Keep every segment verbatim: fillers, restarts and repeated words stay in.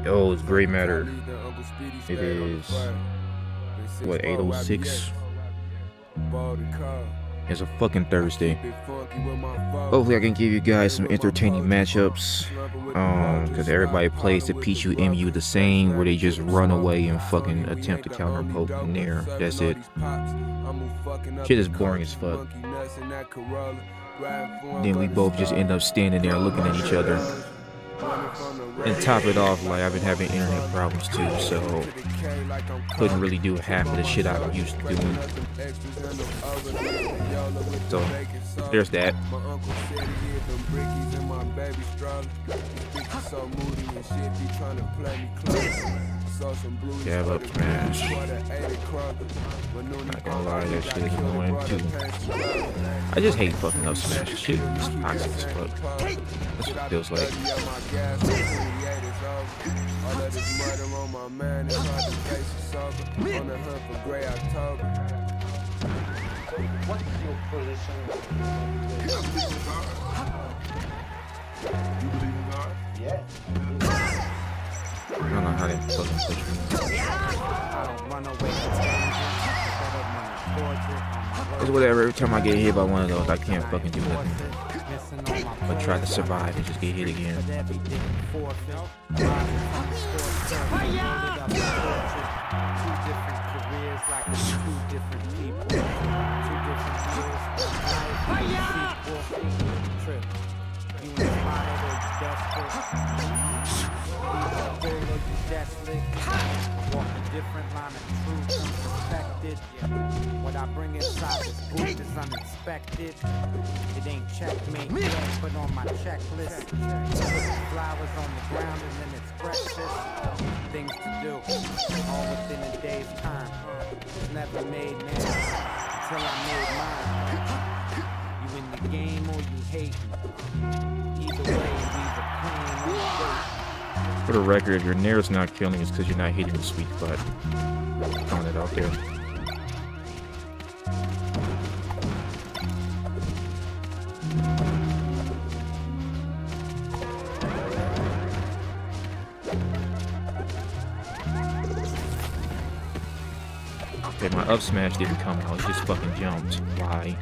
Yo, it's Gray Matter. It is what, eight oh six? It's a fucking Thursday. Hopefully I can give you guys some entertaining matchups. Um, because everybody plays the Pichu M U the same, where they just run away and fucking attempt to counter poke in there. That's it. Shit is boring as fuck. Then we both just end up standing there looking at each other. And top it off, like, I've been having internet problems too, so couldn't really do half of the shit I used to doing. So there's that. Jab up smash. Not gonna lie, that shit is annoying too. I just hate fucking up smash. Shit is toxic as fuck. That's what it feels like. What's your position? You believe in God? Yeah. I don't know how they fucking push me. It's whatever. Every time I get hit by one of those, I can't fucking do nothing but try to survive and just get hit again. Walk a different line of truth, unsuspected. What I bring inside this booth is unexpected. It ain't checkmate yet, but on my checklist. Flowers on the ground and then it's breakfast. Things to do, all within a day's time. It's never made man until I made mine. You in the game or you hate me. Either way, either playing or waiting. For the record, if your Nair's not killing, it's because you're not hitting the sweet spot. Throwing it out there. Okay, my up smash didn't come out, it just fucking jumped. Why?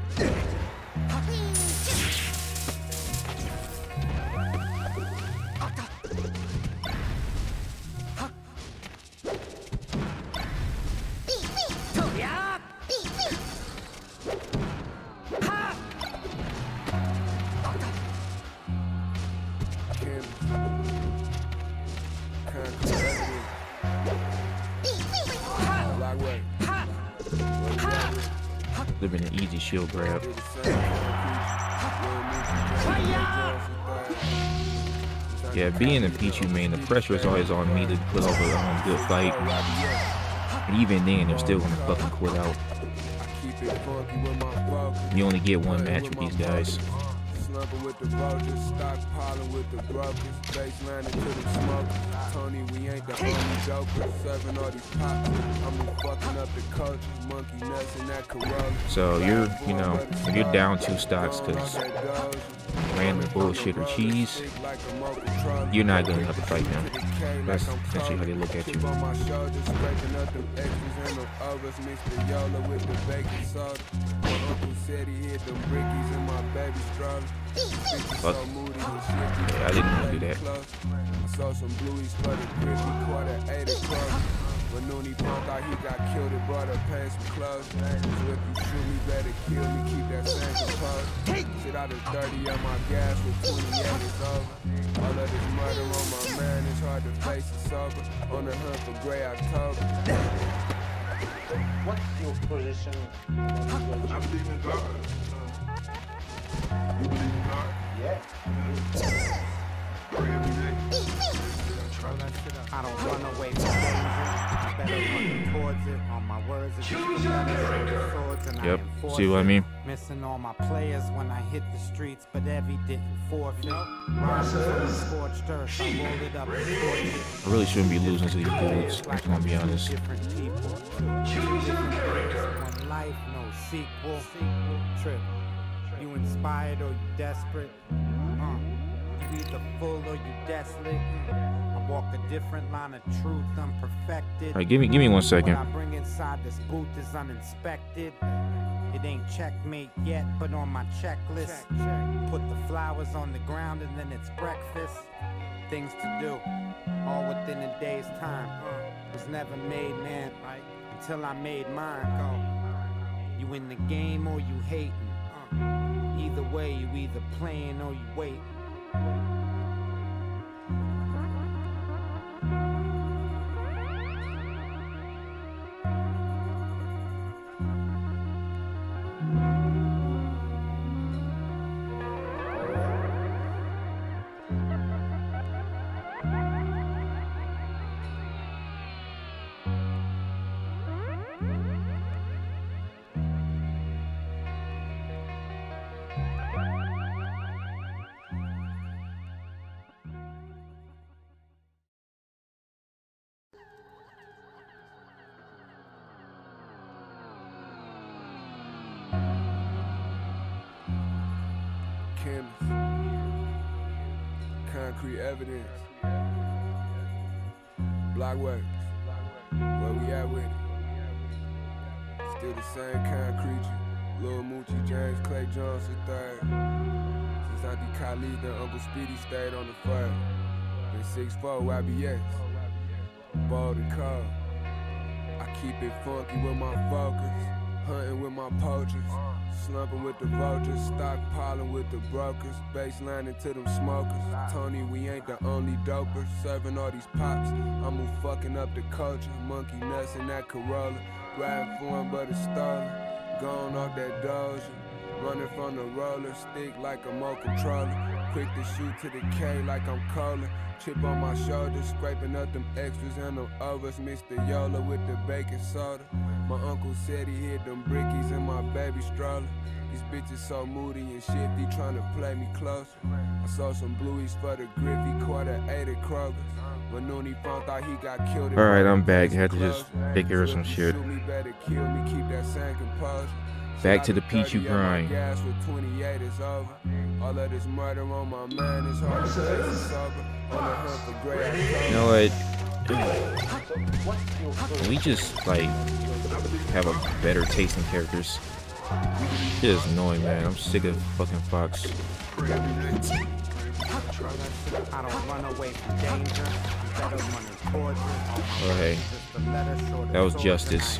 Would have been an easy shield grab. Yeah, being a Pichu main, the pressure is always on me to put off a um, good fight. And even then, they're still gonna fucking quit out. You only get one match with these guys. With the vultures, stockpiling with the brokers, baseline into the smoke. Tony, we ain't the only jokers, serving all these pops. I'm fucking up the culture, monkey nuts in that Corolla. So you're, you know, if you're down two stocks because random bullshit or cheese, you're not gonna have to fight them. That's essentially how they look at you. Fuck. Yeah, I didn't want to do that. When Noonie found out he got killed, it brought up pants and clothes. So if you shoot me, better kill me, keep that same composed. Shit out of thirty on my gas with twenty-eight is over. All of this murder on my man, it's hard to face it sober. On the hunt for gray October. What's your position? I believe in God. You believe in God? Yeah. Pray every day. I don't run away from danger. Better run towards it. On my words, it's swords and yep. I See what I mean? Missing all my players when I hit the streets, but every didn't forfeit. Roses scorched earth, I rolled it up and scorched it. I really shouldn't be losing to these dudes. I'm gonna be honest. Different people. One life, no sequel. Trip. You inspired or you desperate? Uh, you either full or you desolate. I walk a different line of truth, unperfected. All right, give me, give me one second. What I bring inside this booth is uninspected. It ain't checkmate yet, but on my checklist. Check, check. Put the flowers on the ground and then it's breakfast. Things to do, all within a day's time. Was never made, man, right? Until I made mine. Go. You in the game or you hating? Either way, you either playing or you waiting. Concrete evidence. Blockworks. Where we at with it? Still the same kind of creature. Lil Moochie, James Clay Jones the third. Since Auntie Khalid and Uncle Speedy stayed on the fire. Been six four Y B S. Bold and cold. I keep it funky with my focus. Hunting with my poachers. Slumping with the vultures, stockpiling with the brokers, baselining to them smokers. Tony, we ain't the only dopers, serving all these pops. I'm who fucking up the culture, monkey nuts in that Corolla, riding for him but it's stolen, going off that Doja, running from the roller, stick like a mo controller, quick to shoot to the K like I'm Cola. Chip on my shoulder, scraping up them extras and them overs. Mister Yola with the baking soda. My uncle said he hid them brickies in my baby stroller. These bitches so moody and shifty, trying to play me closer. I saw some blueies for the Griffey, quarter eight at Kroger's. When Noonie found out he got killed. All right, I'm back. Had to just take care of some shit. Back to the Pichu grind. You know what? We just like have a better taste in characters. It is annoying, man. I'm sick of fucking Fox. I don't run away from danger. Oh, hey. That was Justice.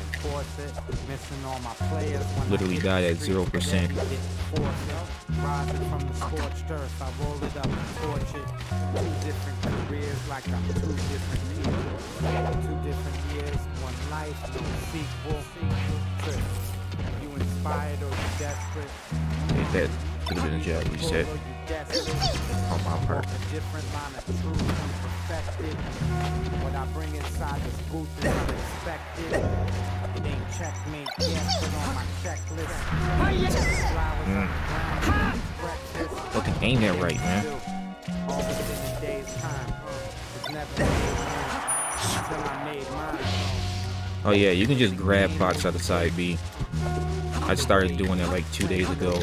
Literally died at zero percent. Rising from the scorched earth, I roll it up and torch it. Two different careers, like I'm two different people. Two different years, one life, no sequel. You inspired or you desperate? Ain't that could have been a job reset on my part. Different line of truth unperfected. What I bring inside this booth is unexpected. It ain't checkmate yet, but on my checklist. Mm. Fucking aim that right, man. All within a day's time. It's never until I made mine. Oh yeah, you can just grab bots out of side B. I started doing it like two days ago.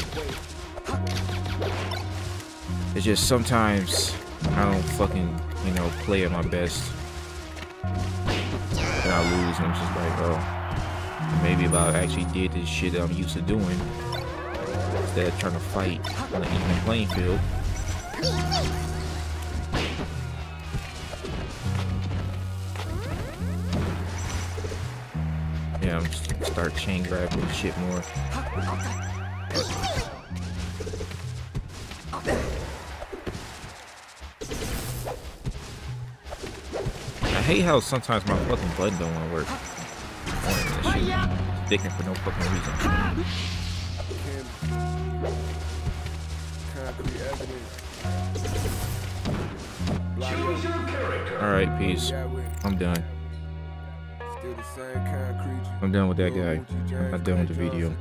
It's just sometimes I don't fucking, you know, play at my best. And I lose and I'm just like, oh, maybe if I actually did this shit that I'm used to doing, instead of trying to fight on an even playing field. Yeah, I'm just gonna start chain grabbing shit more. I hate how sometimes my fucking button don't want to work. That shit sticking for no fucking reason. Alright, peace. I'm done. I'm done with that guy. I'm not done with the video.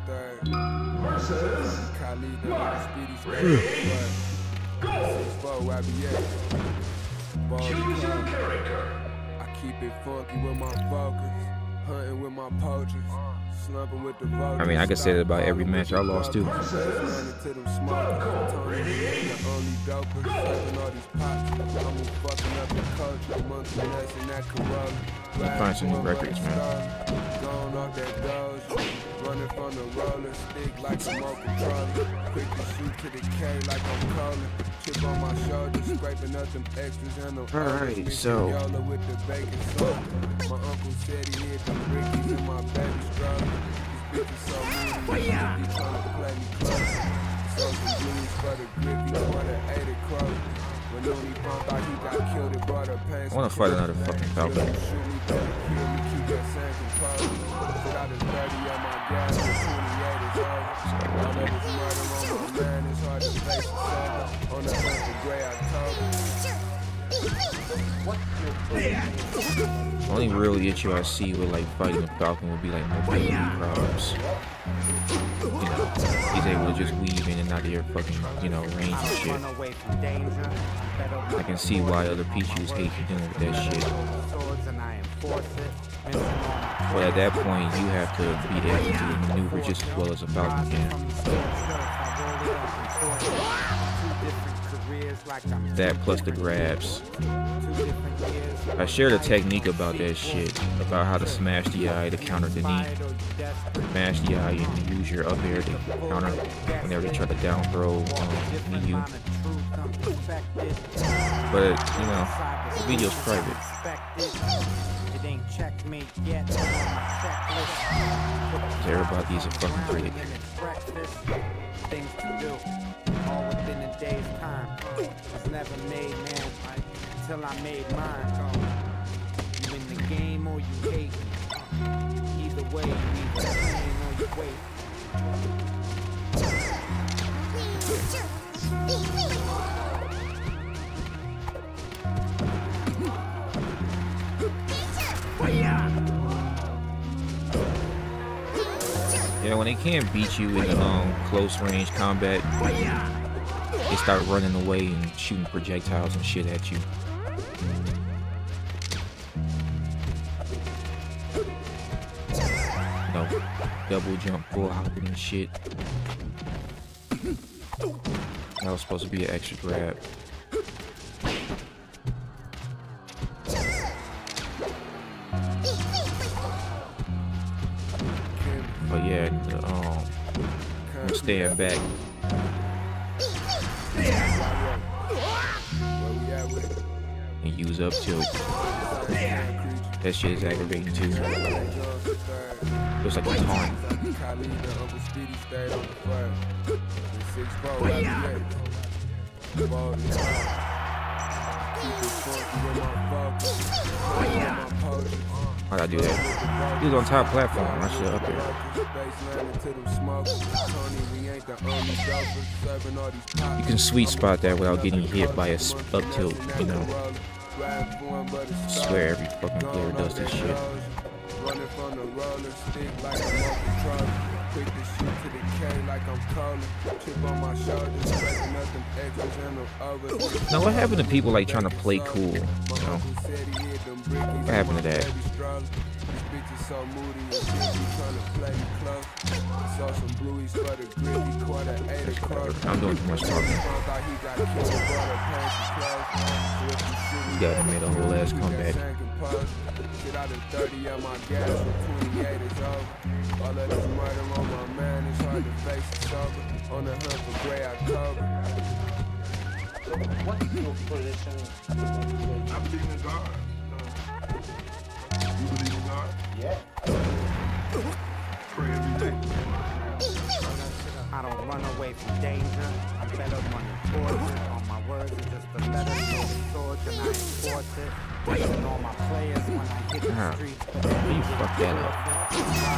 I keep it funky with my focus. hunting with my poachers. Slumping with the I mean, I can say that about every match I lost too. Let's find some new records, man. Running from the roller, stick like a mocha trolley. Quick to shoot to the K like I'm calling. Chip on my shoulder, scraping up them extras and the Alright, so with the bacon soda. My uncle said he hit the brickies in my baby stroller. This bitch is so moody, he trying to play me close. So some blues for the grippy, for the eight o'clock. When Looney found out he got killed, it brought her pain. I want to fight another fucking Falcon. Shoot me, better kill me, keep that same composure. Sit out this thirty on my gas, twenty-eight is over. All that is murder on my man, it's hard to face the sober. On the hunt for gray October. Only real issue I see with like fighting a Falcon would be like mobility problems. You know, he's able to just weave in and out of your fucking, you know, range and shit. I can see why other Pichus hate dealing with that shit. But at that point, you have to be able to maneuver just as well as a Falcon can. That plus the grabs. I shared a technique about that shit, about how to smash the eye to counter the knee. Smash the eye and use your up air to counter whenever they try to down throw um, knee you. But, you know, the video's private. Everybody's a fucking critic. Things to do, all within a day's time. Was never made, man, until I made mine. You in the game or you hate. Either way, you either win or you wait. Yeah, when they can't beat you in the um, close range combat, they start running away and shooting projectiles and shit at you. You know, double jump, full hopping and shit. That was supposed to be an extra grab. But yeah, um, I'm staying back. And use up tilt. That shit is aggravating too. Looks like a taunt. How'd I do that? He was on top platform. I should up there. You can sweet spot that without getting hit by a up tilt, you know. I swear every fucking player does this shit. Running from the roller stick like a motor quick to shoot to the K like I'm calling. Chip on my shoulders, breaking up them extras and them overs. Now what happened to people like trying to play cool? You know? What happened to that? So moody and shit, he tryna play me close. Saw some blueies for the gritty, quarter eight o'clock. I'm doing too much talking. You got made a whole ass comeback. Get out of thirty on my gas for twenty-eight is over. All of this murder on my man, it's hard to face it sober. On the hunt for gray October. What's your position? I believe in God. You believe in God? Yeah. Pray every day. I don't run away from danger. I better run towards it. All my words are just a letter, no swords, and I enforce it. Waiting on my players when I hit the streets. You fucked that up.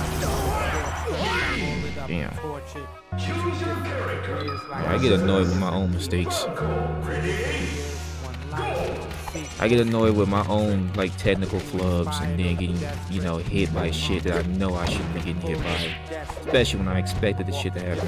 Damn. I get annoyed with my own mistakes. I get annoyed with my own like technical flubs and then getting, you know, hit by shit that I know I shouldn't be getting hit by. Especially when I expected the shit to happen.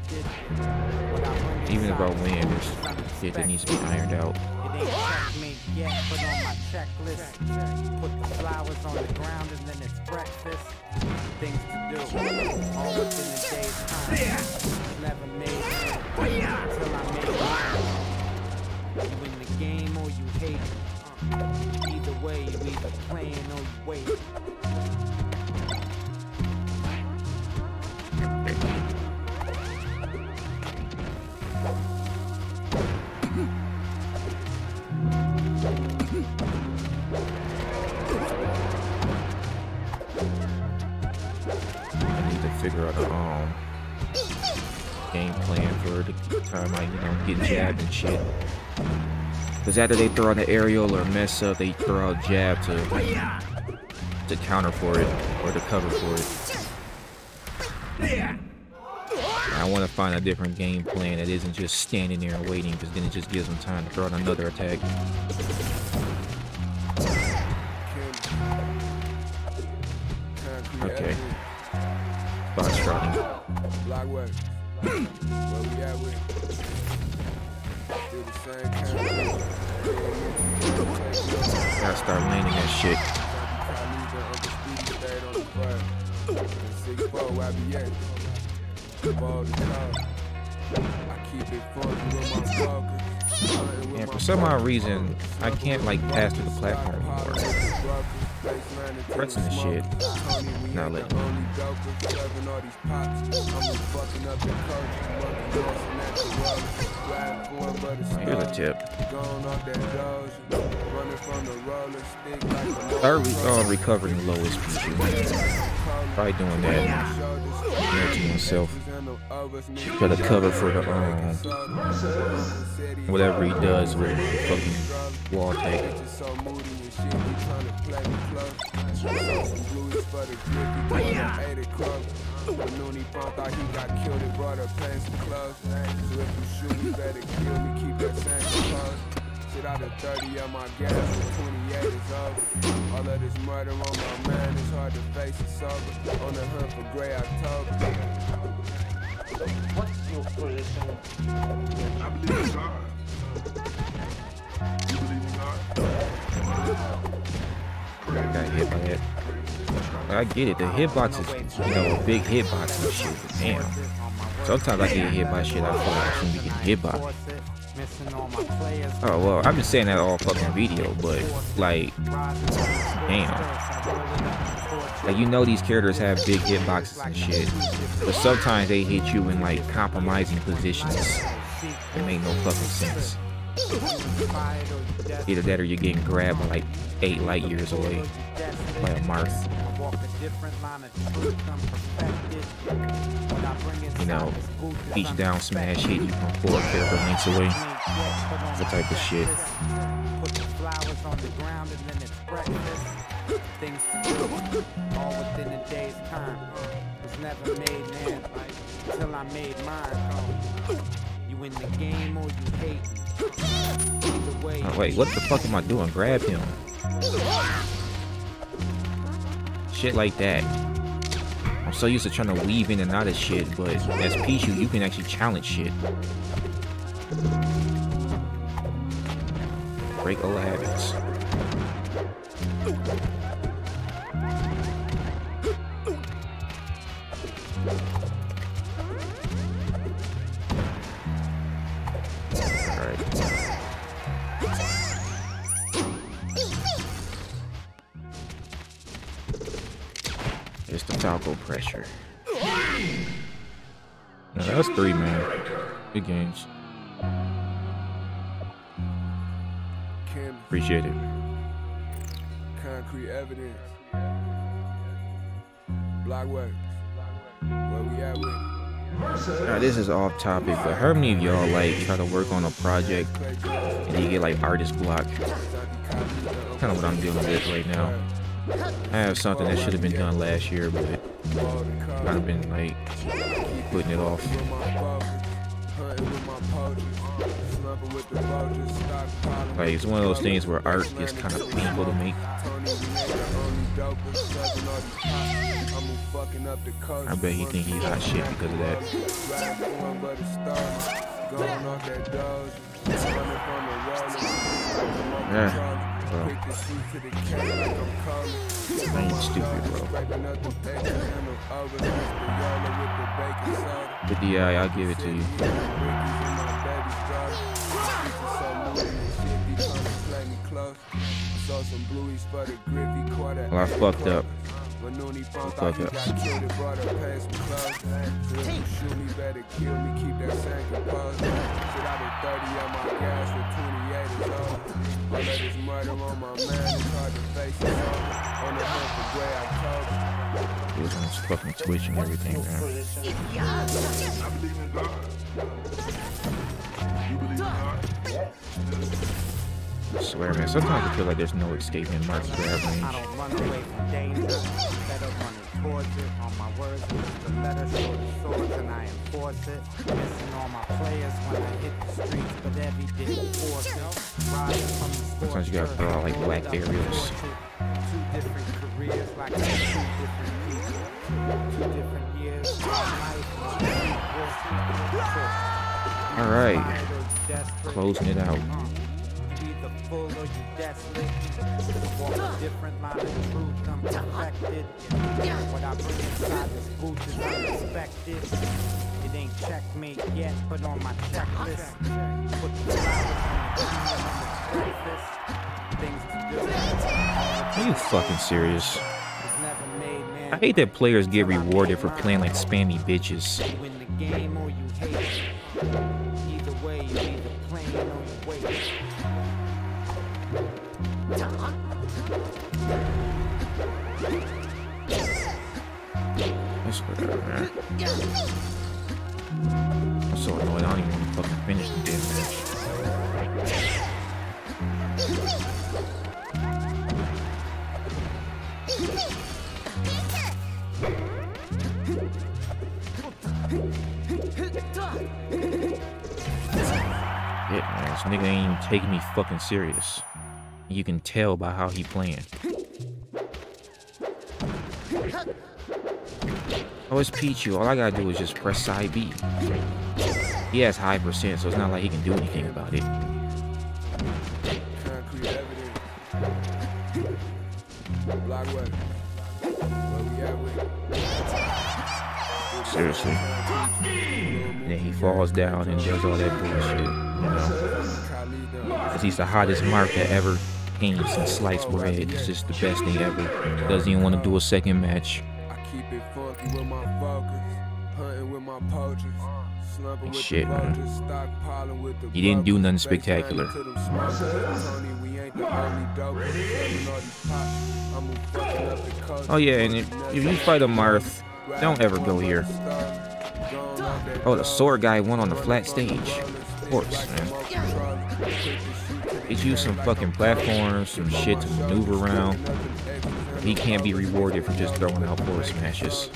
Even if I win, there's shit that needs to be ironed out. yet, but on my checklist. Put the flowers on the ground and then it's breakfast. Things to do, all within a day's time. Never made it until I made it. You in the game or you hate it. Either way, you either playing or you wait. Figure out a um game plan for the time I, you know, get jabbed and shit. Cause after they throw out the aerial or mess up, they throw out jab to to counter for it or to cover for it. I want to find a different game plan that isn't just standing there and waiting, because then it just gives them time to throw out another attack. Okay. Box trotting. Gotta start landing that shit. And for some odd reason, I can't like pass through the platform anymore. Pressing the shit. Not letting me. Here's a tip. Start re oh, recovering the lowest Pichu. Probably doing that. Managing myself. Try to cover for the um whatever he does with the fucking wall take. Shit out of thirty of my gas, twenty-eight is over. All of this murder on my man, it's hard to face it sober. On the hunt for gray October. What's your position? I believe in God. You believe in God? I got hit by that. I get it, the hitbox is, you know, a big hitbox and shit, but damn. Sometimes I get hit by shit I feel like I shouldn't be getting hit by. Oh, well, I've been saying that all fucking video, but, like, damn. Like, you know these characters have big hitboxes and shit, but sometimes they hit you in, like, compromising positions. It make no fucking sense. Either that or you're getting grabbed by, like, eight light years away by a Marth. You know, each down smash hit you from four character links away. That type of shit. Put the flowers on the ground and then it's breakfast. Things to do, all within a day's time. Was never made man, till I made mine. You in the game or you hate me. Either way. Oh, wait, what the fuck am I doing? Grab him. Shit like that. I'm so used to trying to weave in and out of shit, but as Pichu, you can actually challenge shit. Break old habits. Alright. It's the Falco pressure. No, that was three, man. Good games. Appreciate it. Concrete evidence. Blockworks. Where we at with? Now, this is off topic, but how many of y'all like try to work on a project and you get like artist block? Kind of what I'm dealing with right now. I have something that should have been done last year, but kind of been like putting it off. Like, it's one of those things where art is kind of painful to make. I bet he think he's hot shit because of that. Yeah, bro. I ain't stupid, bro. The D I, I'll give it to you. Well, I fucked up. Fuck up. It was on his fucking Twitch and everything, man. I believe in God. You believe in God? I swear, man, sometimes I feel like there's no escaping Mark's grab I range. don't run away from danger, instead of running towards it. On my words, it's the letters or the swords, and I enforce it. Missing all my players when I hit the streets, but every day force it. Rising from the Sometimes you gotta throw out like black areas. Two different careers, like two different people. Two different years, one life, All right, closing it out. full or you desolate. Walk a different line of truth, I'm perfected. What I bring inside this booth is unexpected. It ain't checkmate yet, but on my checklist. Put the flowers on the ground and breakfast. Things to do. Are you fucking serious? I hate that players get rewarded for playing like spammy bitches. You win the game or you hate it. Either way, you either playing or you wait. That's whatever, man. I'm so annoyed. I don't even want to fucking finish the damn match. Yeah, man, this nigga ain't even taking me fucking serious. You can tell by how he playing. Oh, it's Pichu. All I gotta do is just press side B. He has high percent, so it's not like he can do anything about it. Seriously. And then he falls down and does all that bullshit, you know? Because he's the hottest mark that ever came since sliced bread. It's just the best thing ever. Doesn't even want to do a second match. And shit, man. He didn't do nothing spectacular. Oh yeah, and if, if you fight a Marth, don't ever go here. Oh, the sword guy won on the flat stage. Of course, man. Get you some fucking platforms, some shit to maneuver around. He can't be rewarded for just throwing out forward smashes.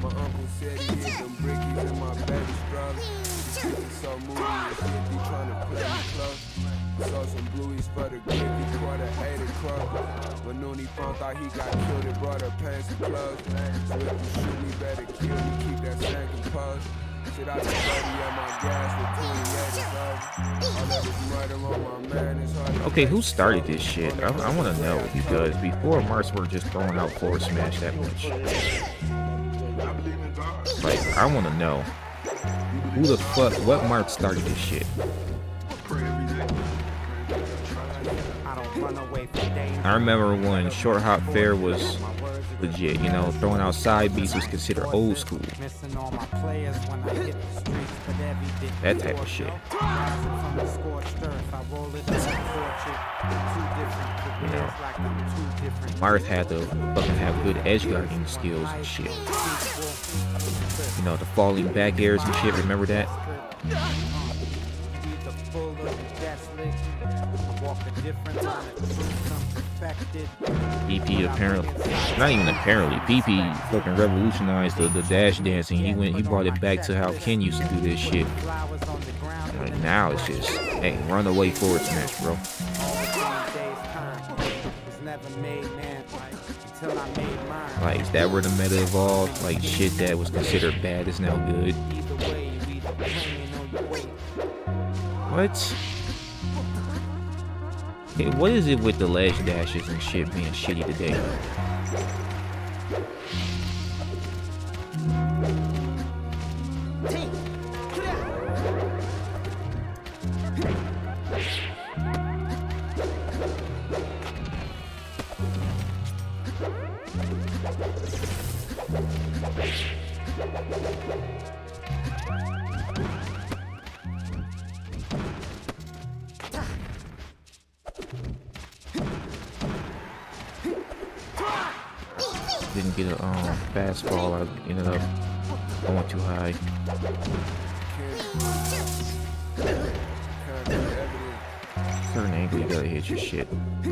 Saw some blueies for the grippy, caught a hated club. When Noonie found out he got killed, it brought her pants and clubs. So if you shoot me, better kill me, keep that same composed. Shit, I just thirty at my gas with twenty-eight. All that is murder on my man, it's hard. Okay, who started this shit? I, I want to know, because before Marths were just throwing out forward smash that much. Like, I want to know who the fuck, what Marth started this shit? I remember when Short Hop Fair was legit, you know, throwing out side beats was considered old school. That type of shit. You know, Marth had to fucking have good edge guarding skills and shit. You know, the falling back airs and shit, remember that? P P apparently, not even apparently, P P fucking revolutionized the, the dash dancing. He went, he brought it back to how Ken used to do this shit. Like now it's just, hey, run away forward smash, bro. Like, is that where the meta evolved? Like, shit that was considered bad is now good. What? Okay, what is it with the ledge dashes and shit being shitty today? Didn't get a um, fast fall. I ended up going too high. Certain angle, you gotta hit your shit.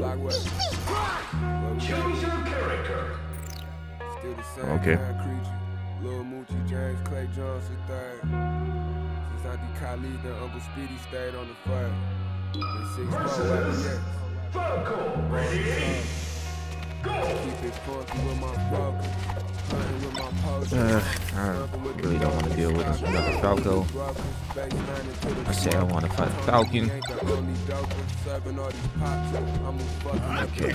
Choose your character. Okay. Lil Moochie James Clay Johnson third. Since Auntie Khalid and Uncle Speedy stayed on the fire. Versus Falco. Ready? Go. Keep it funky with my focus. Hunting with my post. Uh, I really don't want to deal with another Falco. I said I want to fight a Falcon. Okay.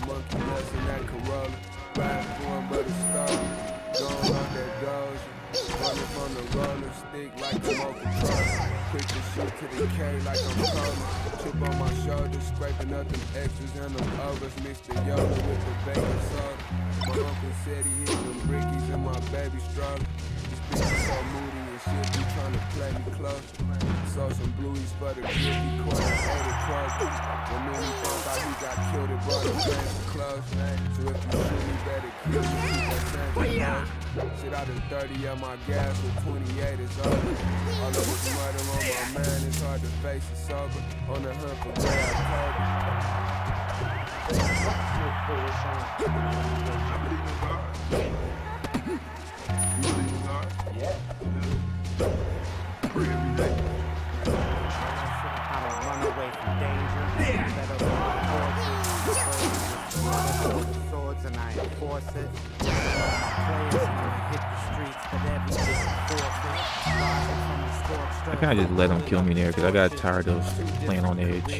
Running from the roller stick like a smoking truck. Quick to shoot to the K like I'm calling. Chip on my shoulder, scraping up them extras and them overs. Mix the yoga with the baking soda. My uncle said he hit them brickies and my baby struggle. This bitch is so moody and shit, he tryna play me close. Saw some blueies for the grippy corner, ate it close. When Minnie found out he got killed, it brought the fans close. So if you shoot me, better kill me, keep that same close. Shit out of thirty of my gas with twenty-eight is over. All of this murder on my man, it's hard to face it sober. On the hunt for gray October. Yeah. I don't run away from danger. Set up my swords and I enforce it. I kind of just let him kill me there because I got tired of playing on edge.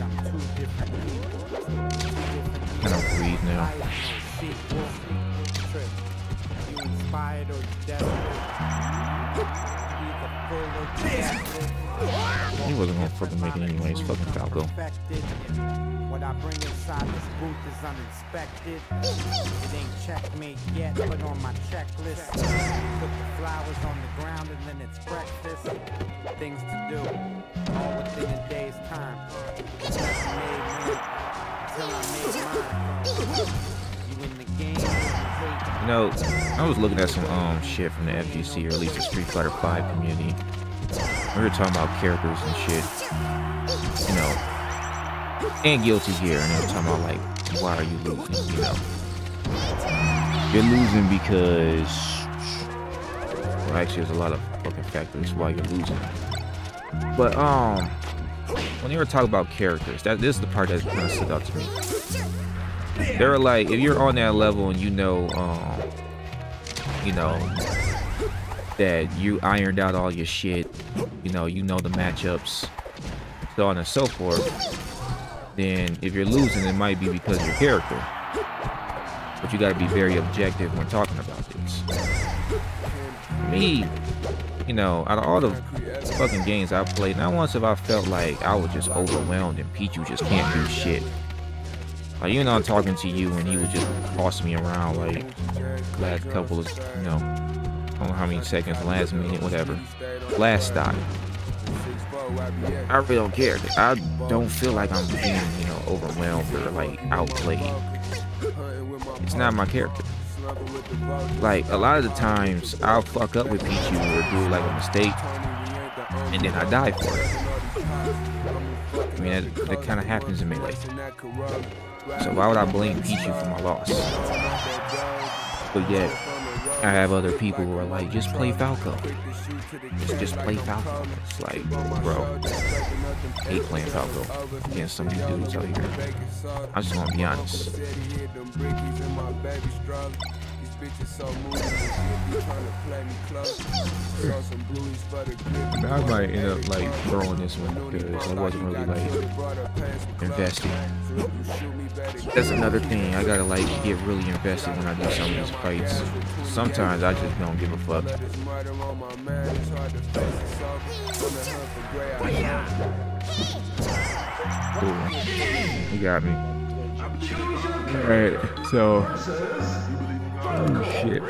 Kind of breathe now. He wasn't gonna fucking make it anyways. Fucking Falco. What I bring inside this booth is uninspected. It ain't checkmate yet, but on my checklist. Put the flowers on the ground and then it's breakfast. Things to do, all within a day's time. It's nothing made me till I made mine. You in the game, you know, I was looking at some um shit from the F G C or at least the Street Fighter five community. We were talking about characters and shit, you know, and Guilty Gear, and they were talking about like, why are you losing? You know, you're losing because, well, actually, there's a lot of fucking factors why you're losing. But um, when they were talking about characters, that this is the part that kind of stood out to me. They were like, if you're on that level and you know, um, you know, that you ironed out all your shit, you know, you know the matchups, so on and so forth, then if you're losing, it might be because of your character. But you gotta be very objective when talking about this. Me, you know, out of all the fucking games I've played, not once have I felt like I was just overwhelmed and Pichu just can't do shit. Like, you know, I'm talking to you and he was just bossing me around like last couple of, you know, I don't know how many seconds, last minute, whatever. Last stop. I really don't care. I don't feel like I'm being, you know, overwhelmed or like outplayed. It's not my character. Like, a lot of the times I'll fuck up with Pichu or do like a mistake and then I die for it. I mean, that, that kind of happens in Melee. So why would I blame Pichu for my loss? But yet, I have other people who are like, just play Falco. Just, just play Falco. It's like, bro, I hate playing Falco against some of these dudes out here. I just want to be honest. bitch is so moody, she be trying to play me close. Saw some blues for the grip. I might end up like throwing this one because I wasn't really like invested. That's another thing. I gotta like get really invested when I do some of these fights. Sometimes I just don't give a fuck. Cool. You got me. Alright, so oh shit.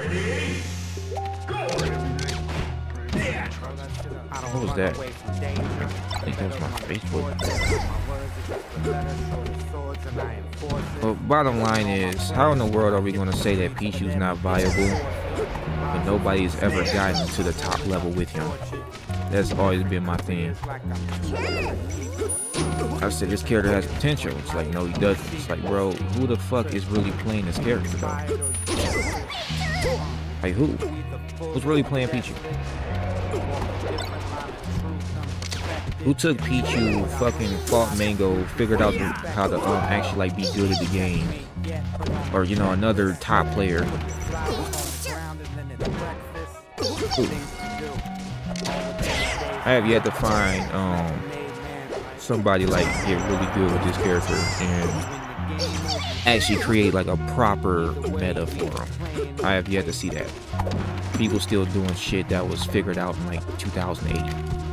What was that? I think that was my Facebook. Well, bottom line is, how in the world are we going to say that Pichu's not viable when nobody's ever gotten to the top level with him? That's always been my thing. I said this character has potential. It's like, no, he doesn't. It's like, bro, who the fuck is really playing this character, though? Like, who? Who's really playing Pichu? Who took Pichu, fucking fought Mango, figured out the, how to um, actually like be good at the game, or you know, another top player? Ooh. I have yet to find um, somebody like get really good with this character and actually create like a proper meta for him. I have yet to see that. People still doing shit that was figured out in like two thousand eight.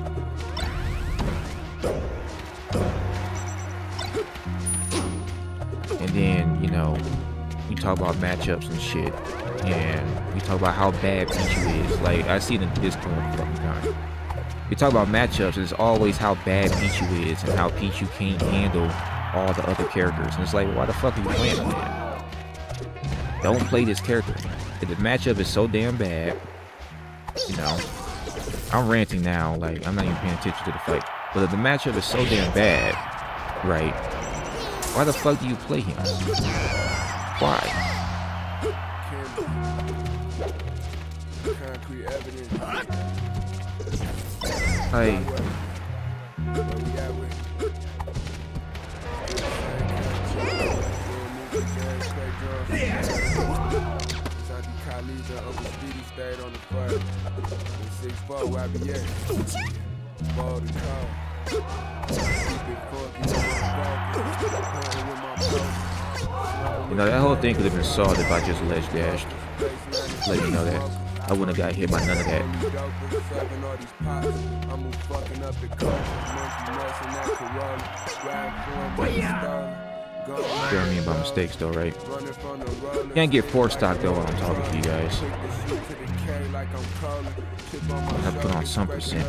And then, you know, we talk about matchups and shit, and we talk about how bad Pichu is. Like, I see it in the Discord all the fucking time. We talk about matchups, and it's always how bad Pichu is, and how Pichu can't handle all the other characters. And it's like, why the fuck are you playing him, man? Don't play this character. If the matchup is so damn bad, you know, I'm ranting now, like, I'm not even paying attention to the fight. But if the matchup is so damn bad, right, why the fuck do you play him? Why? Like, you know, that whole thing could have been solved if I just ledge dashed. Let you know that. I wouldn't have got hit by none of that. You know what I mean by mistakes though, right? Can't get four stock though while I'm talking to you guys. I put on some percent.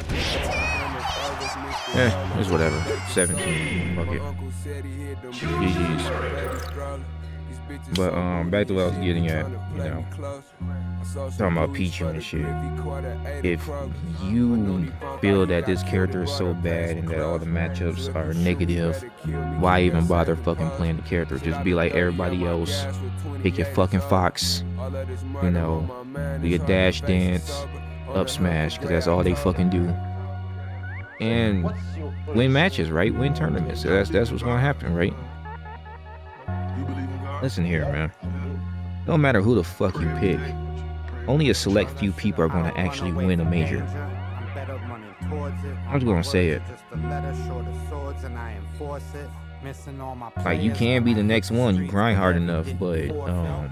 Eh, it's whatever. seventeen. Fuck it. G G's. But um, back to what I was getting at, you know, talking about Pichu and shit. If you feel that this character is so bad and that all the matchups are negative, why even bother fucking playing the character? Just be like everybody else. Pick your fucking Fox, you know, do your dash dance, up smash, because that's all they fucking do. And win matches, right? Win tournaments. So that's that's what's gonna happen, right? Listen here, man. No matter who the fuck you pick, only a select few people are gonna actually win a major. I'm just gonna say it. Like, you can be the next one, you grind hard enough, but um,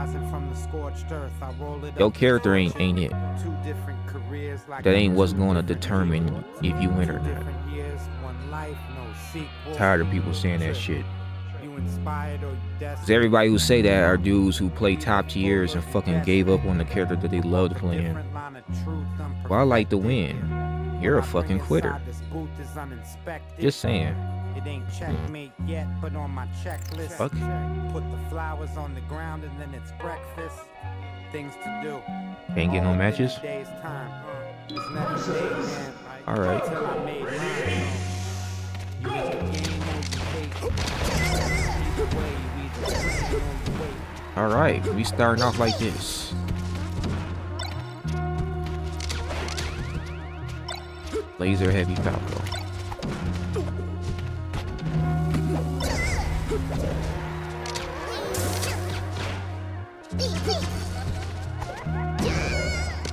your character ain't ain't it. That ain't what's gonna determine if you win or not. Tired of people saying that shit. Cause everybody who say that are dudes who play top tiers and fucking gave up on the character that they loved playing. Well, I like to win. You're a fucking quitter. Just saying. It ain't checkmate yet, but on my checklist. Fuck. Put the flowers on the ground and then it's breakfast. Things to do. Can't get no matches? Alright. Alright, we starting off like this. Laser heavy Falco.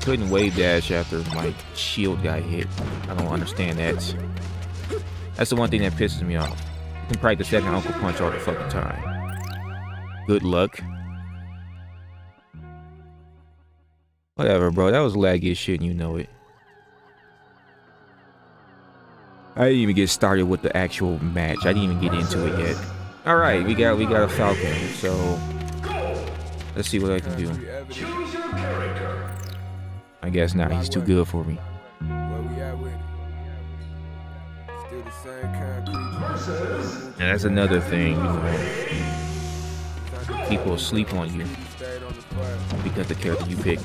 couldn't wave dash after my shield got hit. I don't understand that. That's the one thing that pisses me off. You can practice that in Uncle Punch all the fucking time. Good luck. Whatever, bro. That was laggy as shit and you know it. I didn't even get started with the actual match. I didn't even get into it yet. Alright, we got we got a Falcon, so let's see what I can do. I guess now he's too good for me. And that's another thing, you know. People sleep on you because the character you pick.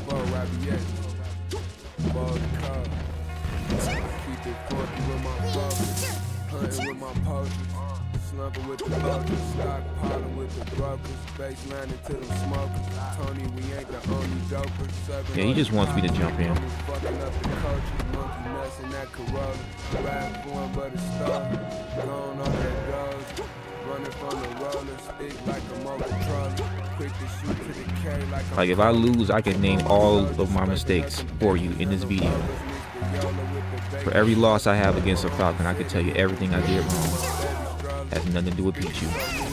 Slumping with the brokers, stockpiling with the brokers, baseline into them smokers. Tony, we ain't the only jokers. Yeah, he just wants me to jump in. Fucking up the coaches, monkey nuts in that Corolla. Ride for him, but it's stuck. Going on that dogs. Running from the roller, stick like a mobile trolley. Quick to shoot to the K like a Like if I lose, I can name all of my mistakes for you in this video. For every loss I have against a Falcon, I can tell you everything I did wrong. Has nothing to do with Pichu.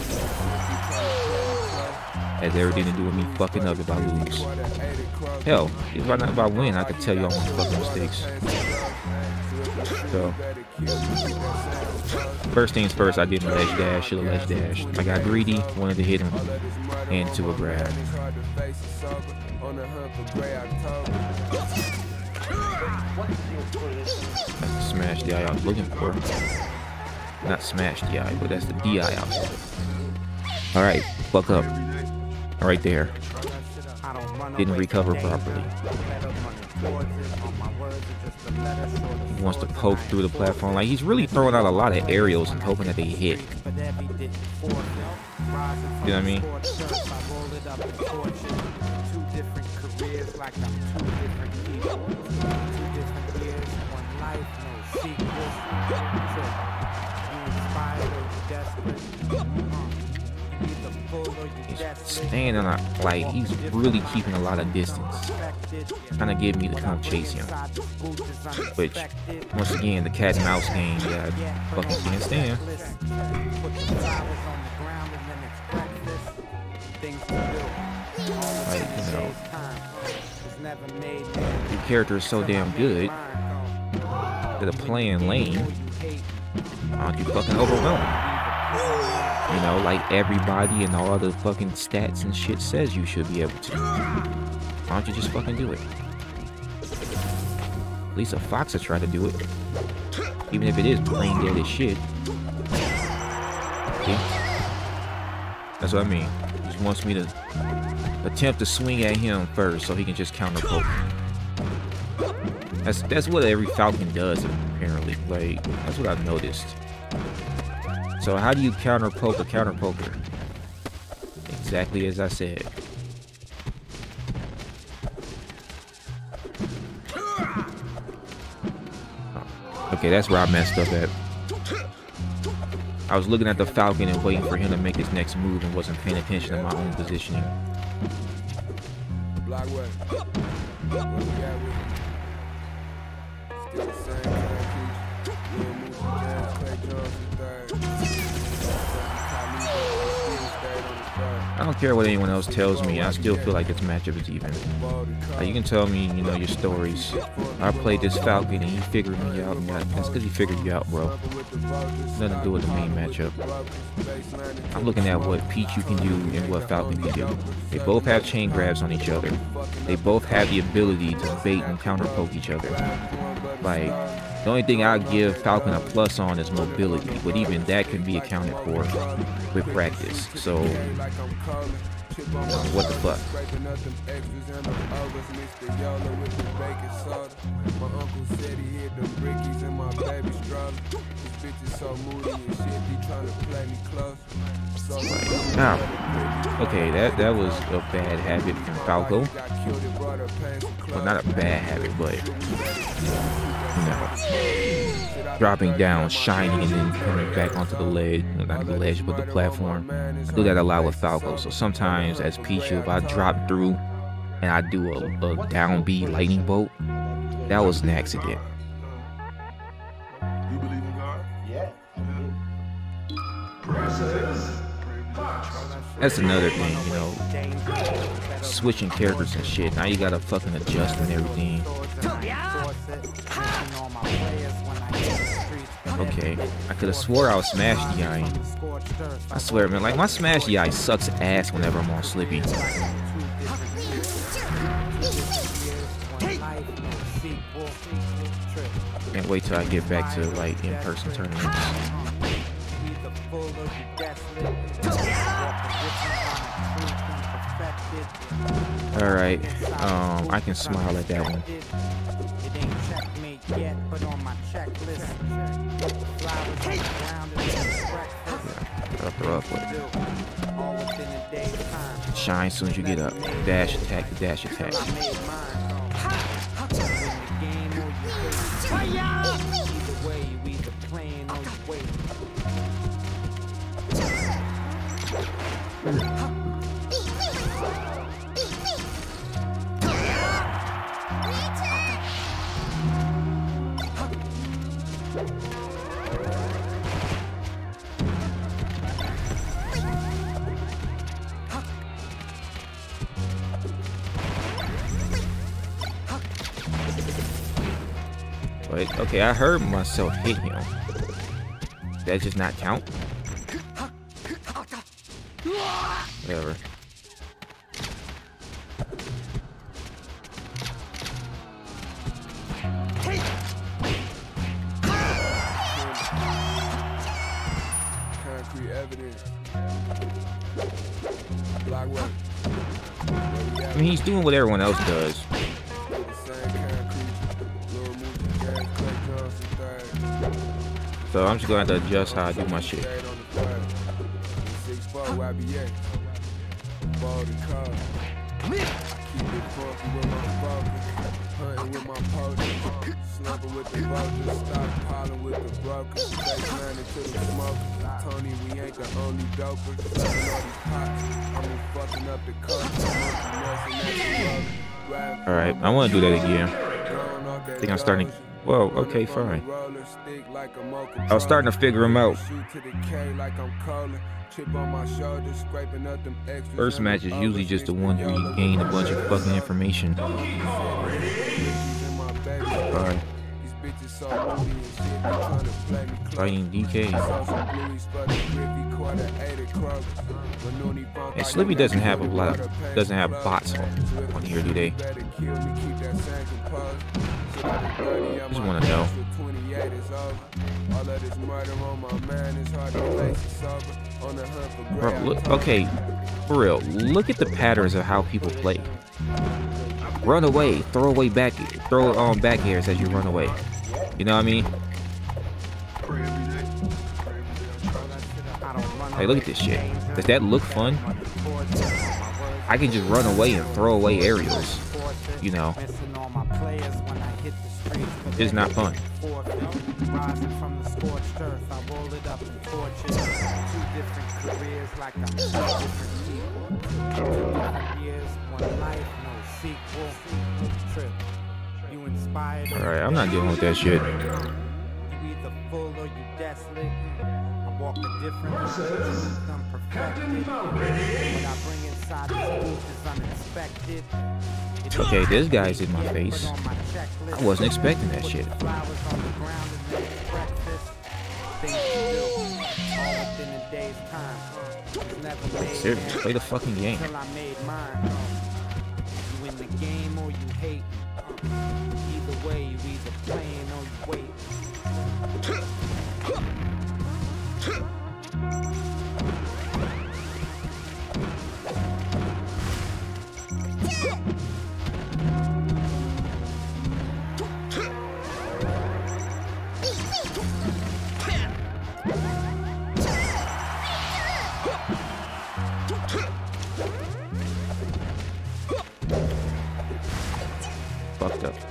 Has everything to do with me fucking up if I lose. Hell, if I not if I win, I can tell you all my fucking mistakes. So first things first, I didn't ledge dash, should have ledge dashed. I got greedy, wanted to hit him into a grab. That's the smash the eye I was looking for. Not smash the eye, but that's the D I out. Alright, fuck up. Right there. Didn't recover properly. He wants to poke through the platform. Like, he's really throwing out a lot of aerials and hoping that they hit. You know what I mean? He's staying on a, like, he's really keeping a lot of distance, trying to get me to come chase him. Which, once again, the cat and mouse game that I fucking can't stand. Like, you know, your character is so damn good that a playing lane, why don't you fucking overwhelm him? You know, like everybody and all the fucking stats and shit says you should be able to. Why don't you just fucking do it? At least a fox will try to do it. Even if it is brain dead as shit. See? That's what I mean. He just wants me to attempt to swing at him first so he can just counter poke. That's, that's what every Falcon does, apparently. Like, that's what I've noticed. So how do you counter poke a counter poker? Exactly as I said. Oh, okay, that's where I messed up at. I was looking at the Falcon and waiting for him to make his next move and wasn't paying attention to my own positioning. I don't care what anyone else tells me, I still feel like this matchup is even. Like, you can tell me, you know, your stories. I played this Falcon and you figured me out. Yeah, that's because he figured you out, bro. Nothing to do with the main matchup. I'm looking at what Pichu can do and what Falcon can do. They both have chain grabs on each other. They both have the ability to bait and counter poke each other. Like, the only thing I'll give Falcon a plus on is mobility, but even that can be accounted for with practice. So, what the fuck? Now, okay, that that was a bad habit from Falco. Well, not a bad habit, but you know, dropping down, shining, and then coming back onto the ledge, not the ledge, but the platform. I do that a lot with Falco. So sometimes, as Pichu, if I drop through and I do a, a down B lightning bolt, that was an accident. You believe in God? Yeah. That's another thing, you know, switching characters and shit. Now you gotta fucking adjust and everything. Okay, I could have swore I was Smash D I. I swear, man, like my Smash D I sucks ass whenever I'm on Slippy. Can't wait till I get back to like in-person tournaments. All right, um, I can smile at that one. Yeah, I'll throw up with it. Shine as soon as you get up. Dash attack, dash attack. Wait, okay, I heard myself hit him. Does that just not count? Whatever. Concrete evidence. Block work. I mean, he's doing what everyone else does. So I'm just going to have to adjust how I do my shit. Alright, I want to do that again. I think I'm starting to... Whoa, okay, fine. I was starting to figure him out. First match is usually just the one where you gain a bunch of fucking information. Alright. Fighting D K. And Slippy doesn't have a lot of, doesn't have bots on, on here, do they? Just want to know. Bro, look, okay, for real, look at the patterns of how people play. Run away, throw away back, throw on back airs as you run away. You know what I mean? Hey, look at this shit. Does that look fun? I can just run away and throw away aerials. You know. It's not fun. Alright, I'm not dealing with that shit. Okay, this guy's in my face. I wasn't expecting that shit. Seriously, play the fucking game. Either way, you either playing or you wait. Fucked up.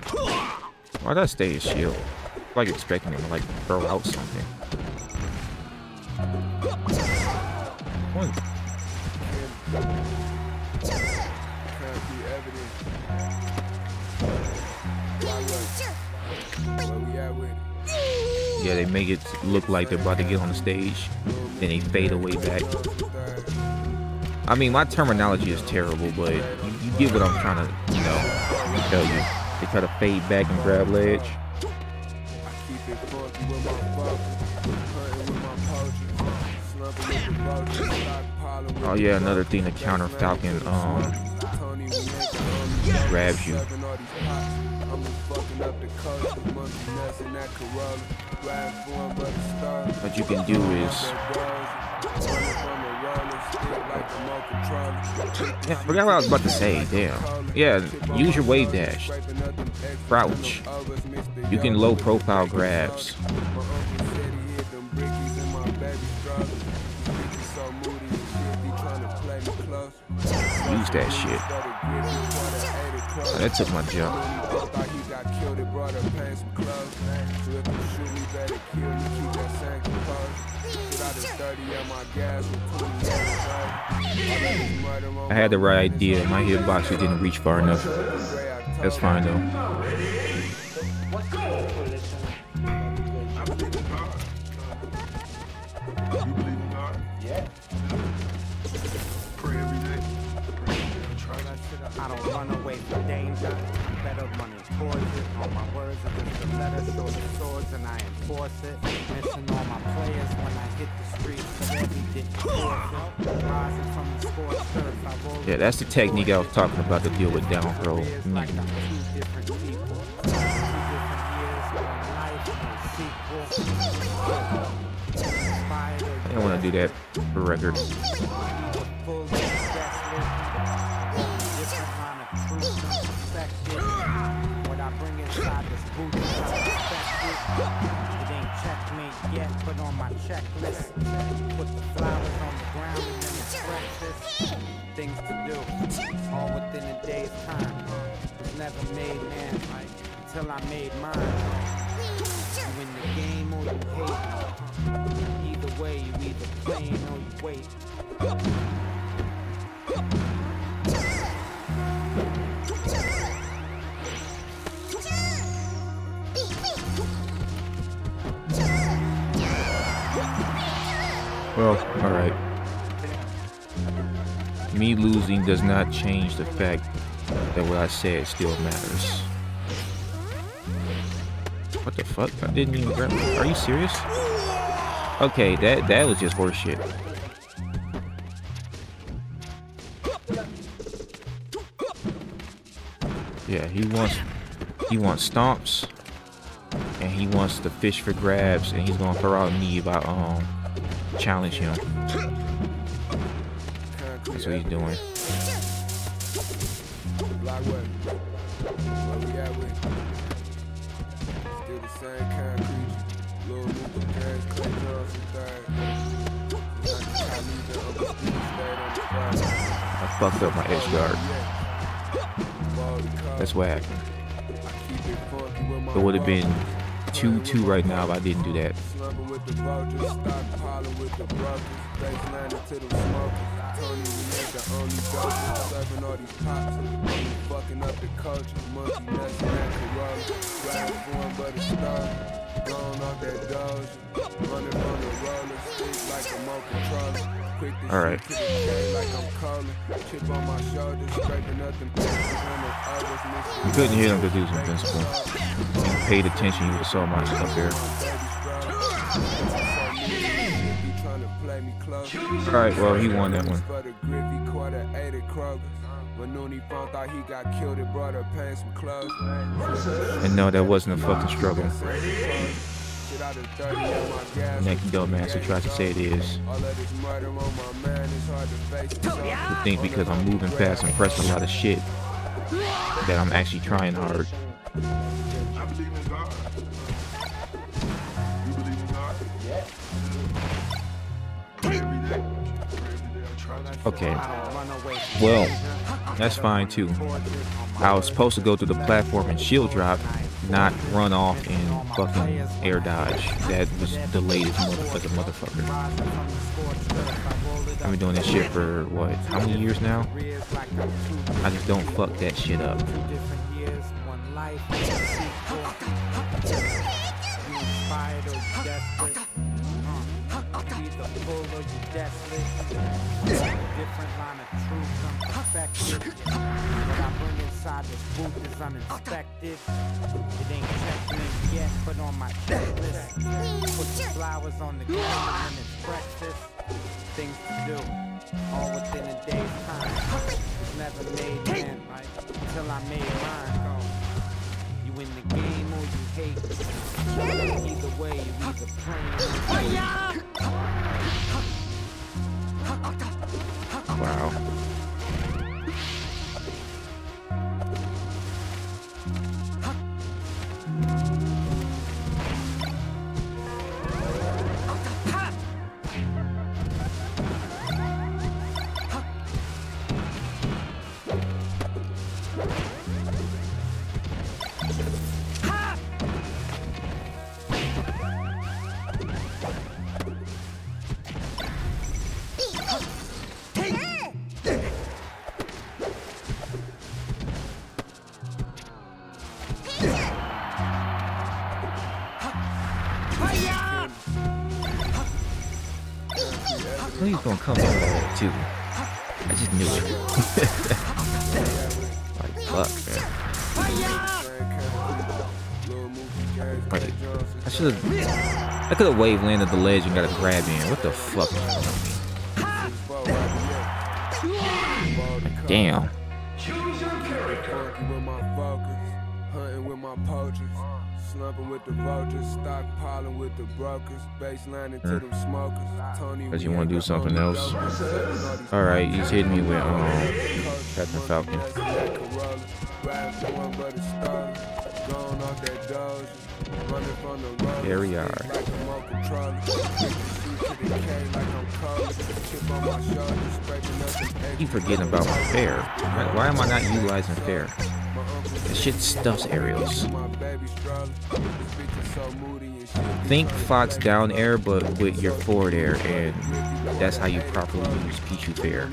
Why'd I stay his shield? Like expecting him to like throw out something. Yeah, they make it look like they're about to get on the stage, then they fade away back. I mean, my terminology is terrible, but you, you get what I'm trying to, you know, tell you. They try to fade back and grab ledge. Oh yeah, another thing to counter Falcon um grabs you. What you can do is, yeah, I forgot what I was about to say. Damn. Yeah, use your wave dash. Crouch. You can low profile grabs. Use that shit. Oh, that took my jump. I had the right idea. My hitbox didn't reach far enough. That's fine though. I don't run away from danger. Better running towards it. All my words are just a letter, show the swords, and I enforce it. Missing all my players when I hit the streets. So every did rising from the scorched earth. I roll. Yeah, that's the technique I was talking about to deal with down throw. Like I'm two different people. Two different years, one life, no sequel. I don't want to do that for record. What I bring inside this booth is unexpected. It ain't checkmate yet, but on my checklist. Put the flowers on the ground and then it's breakfast. Things to do, all within a day's time. Was never made man like until I made mine. You win the game or you hate. Either way, you either playing or you wait. Well, alright. Me losing does not change the fact that what I said still matters. What the fuck? I didn't even grab it. Are you serious? Okay, that that was just horseshit. Yeah, he wants he wants stomps and he wants to fish for grabs, and he's gonna throw out me if I um challenge him. That's what he's doing. I fucked up my edge guard. That's whack. It would have been two two right now if I didn't do that. All right. You couldn't hit him because he was invincible. If you paid attention, you would have saw my stuff there. Alright, well, he won that one. And no, that wasn't a fucking struggle. Next dumbass who tries to say it is. You think because I'm moving fast and pressing a lot of shit that I'm actually trying hard. Okay, well, that's fine too. I was supposed to go through the platform and shield drop, not run off and fucking air dodge. That was delayed as a motherfucker. I've been doing this shit for what, how many years now? I just don't fuck that shit up. desperate. Uh, either full or you desolate. Different line of truth, unperfected. What I bring inside this booth is uninspected. It ain't checkmate yet, but on my checklist. Put the flowers on the ground and it's breakfast. Things to do, all within a day's time. It's never made, man, right? Until I made mine. You in the game or you hate. Either way, you either playing. Wow. I knew he was gonna come in with that too. I just knew it. Like fuck, man. Wait, I should have. I could have wave landed the ledge and got a grab in. What the fuck is wrong with me? Like, damn. Slumping with the vultures, stockpiling with the brokers, baseline into them smokers. Tony, Cause you want to do something else. All right, he's hitting me with um, Captain Falcon. There we are. I keep forgetting about my fair. Why, why am I not utilizing fair? That shit stuffs aerials. Think Fox down air, but with your forward air, and that's how you properly use Pichu fair.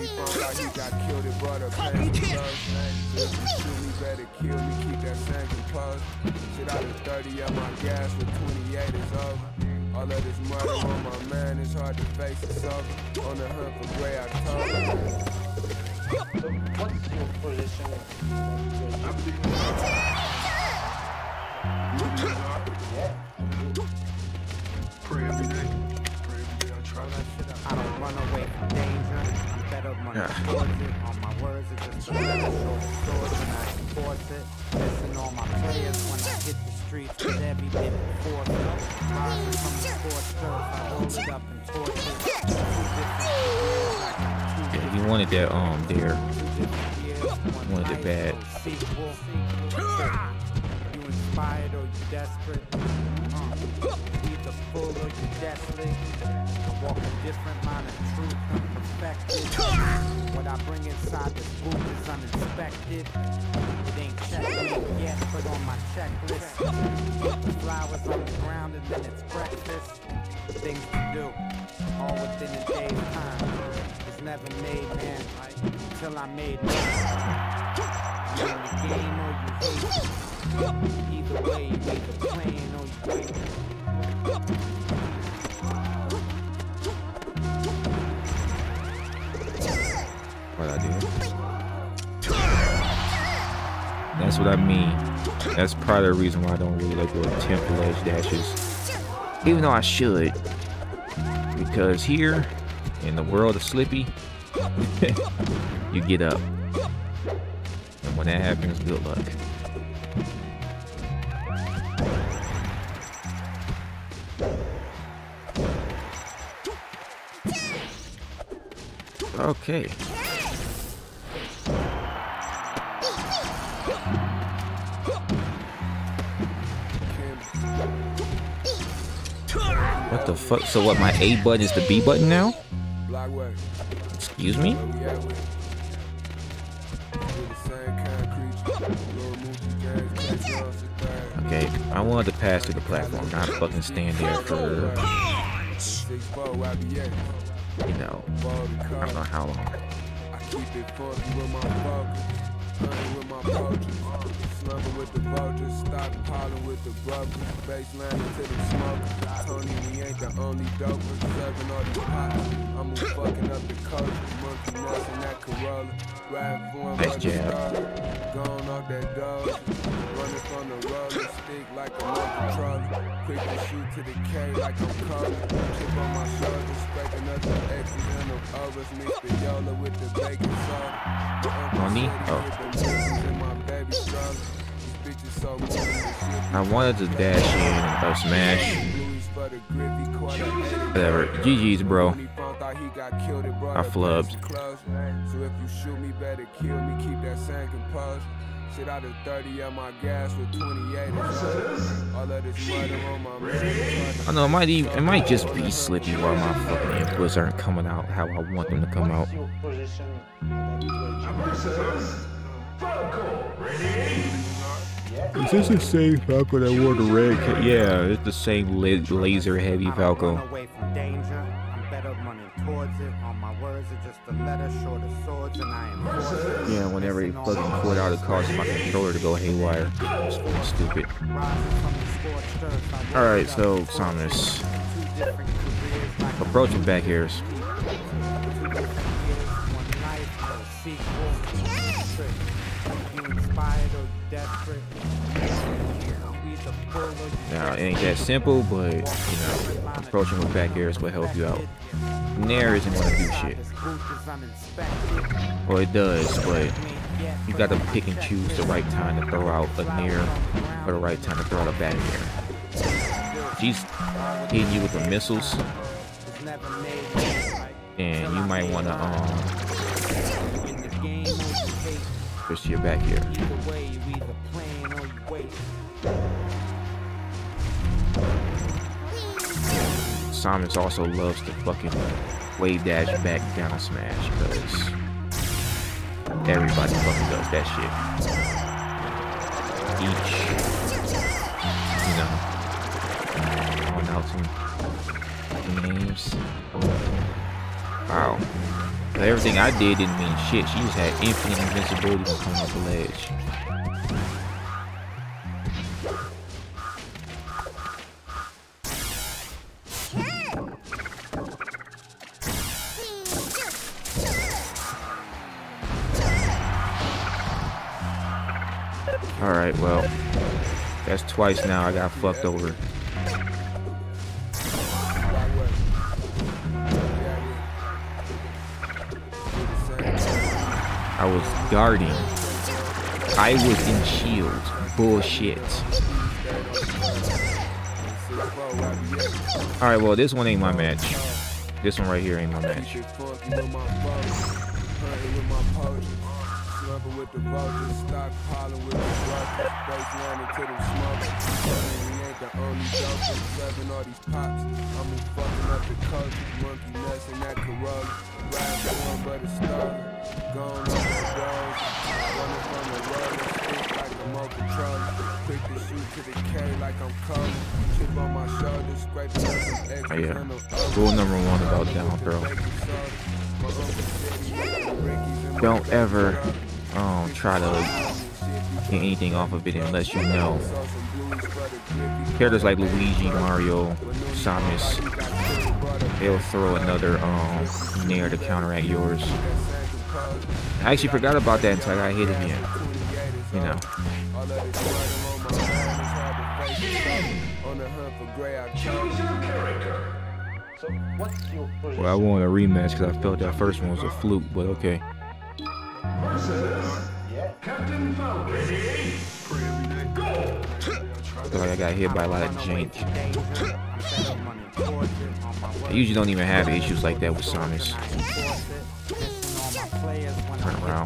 All of this murder on my man, it's hard to face, it's over. On the hunt for Grey October. What's your position? Yeah. Pray every day. Pray every day. I try that shit out. I don't run away from danger. I'm better running towards it. All my words are just a better short story when I enforce it. Listen all my players when I hit the streets with every bit of force. Rising from the scorched earth, I hold it up and torch it. Yeah, he wanted that um there. He wanted it bad. You inspired or you desperate? Either full or you desolate. I walk a different line of truth and perfected. What I bring inside this booth is uninspected. It ain't checkmate yet, but on my checklist. Put the flowers on the ground and then it's breakfast. Things to do, all within a day's time. It's never made, man, until I made mine. You in the game or you hate it. Either way, you either playing or you wait. What I do? That's what I mean. That's part of the reason why I don't really like doing temple edge dashes. Even though I should. Because here, in the world of Slippy, you get up. And when that happens, good luck. Okay. What the fuck? So what, my A button is the B button now? Excuse me? Okay, I wanted to pass through the platform, not fucking stand there for, you know, I don't know how long. I keep it funky with my focus, hunting with my poachers. slumbering with the vultures, stockpiling with the brokers, baseline into the smoke. Tony, we ain't the only dopers, serving all these pots. I'm fucking up the culture, monkey nuts in that Corolla. Riding for him, Nice jab. going off that dog, running from the roller, stick like a low controller. Quick to shoot to the K like I'm calling. Chip on my shoulder, scraping up the X's and the overs. Mix the Yola with the bacon soda. Money? Oh. I wanted to dash in or smash. Whatever. G G's, bro. I flubbed. So if you shoot me, better kill me. Keep that same composure. Shit out of thirty on my gas with twenty-eight. All of this murder on my man. I know it might even, it might just be slippy while my fucking inputs aren't coming out how I want them to come out. Is this the same Falco that wore the red cap? Yeah, it's the same laser heavy Falco. Yeah, whenever he fucking pulled out, it caused my controller to go haywire. It's fucking stupid. Alright, so Samus. Approaching back airs. Now, it ain't that simple, but, you know, approaching with back airs will help you out. Nair isn't gonna do shit. Well, it does, but you gotta pick and choose the right time to throw out a Nair or the right time to throw out a back air. She's hitting you with the missiles, and you might wanna, um, switch to your back air. Samus also loves to fucking wave dash back down smash because everybody fucking does that shit. Each, you know, on out some names. Wow. But everything I did didn't mean shit. She just had infinite invincibility to come off the ledge. Alright, well, that's twice now I got fucked over. I was guarding. I was in shield. Bullshit. Alright, well, this one ain't my match. This one right here ain't my match. With the vultures, stockpiling with the brokers, baseline into the smoke. We ain't the only jokers, serving all these pops. I'm fucking up the culture, monkey nuts in that Corolla. Ride for one but a starter, going on the doors, running from the roller, stick like a mo controller. Quick to shoot to the K like I'm calling. Chip on my shoulder, scraping up some X's. Oh yeah, rule number one about down throw. Don't ever Um, try to get anything off of it unless you know. Characters like Luigi, Mario, Samus, they'll throw another um, Nair to counteract yours. I actually forgot about that until I got hit again. You know. Well, I want a rematch because I felt that first one was a fluke, but okay. Captain Falcon. Ready? I feel like I got hit by a lot of jank. I usually don't even have issues like that with Samus. Turn around.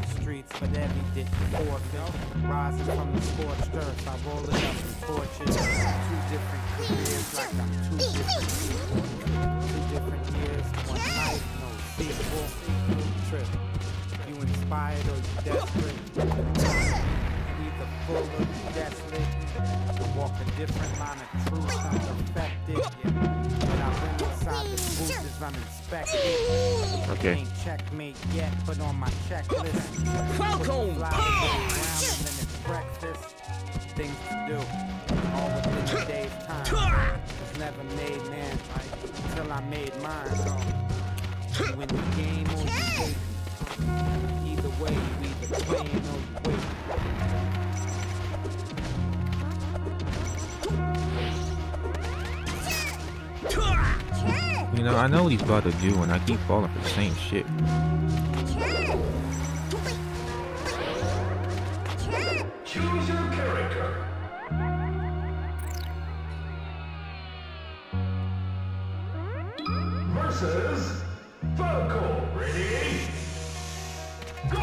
Inspired or desperate, either full or desolate. I walk a different line of truth, I'm affected. When I bring inside the booth is uninspected. Okay. Ain't checkmate yet, but on my checklist. Falcon! Fly to the ground and then it's breakfast. do. All within a day's time. Was never made man, right? Until I made mine, though. You win the game or you take it. Either way, you either playing or you wait. You know, I know what he's about to do, and I keep falling for the same shit. Choose your character. Versus Falco. Ready? Go!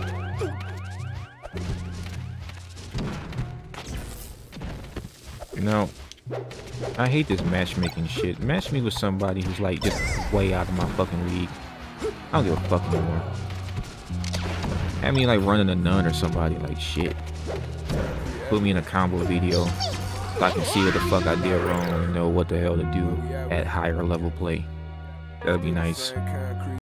You know, I hate this matchmaking shit. Match me with somebody who's like just way out of my fucking league. I don't give a fuck anymore. Have me like running a nun or somebody like shit. Put me in a combo video so I can see what the fuck I did wrong and know what the hell to do at higher level play. That'd be nice.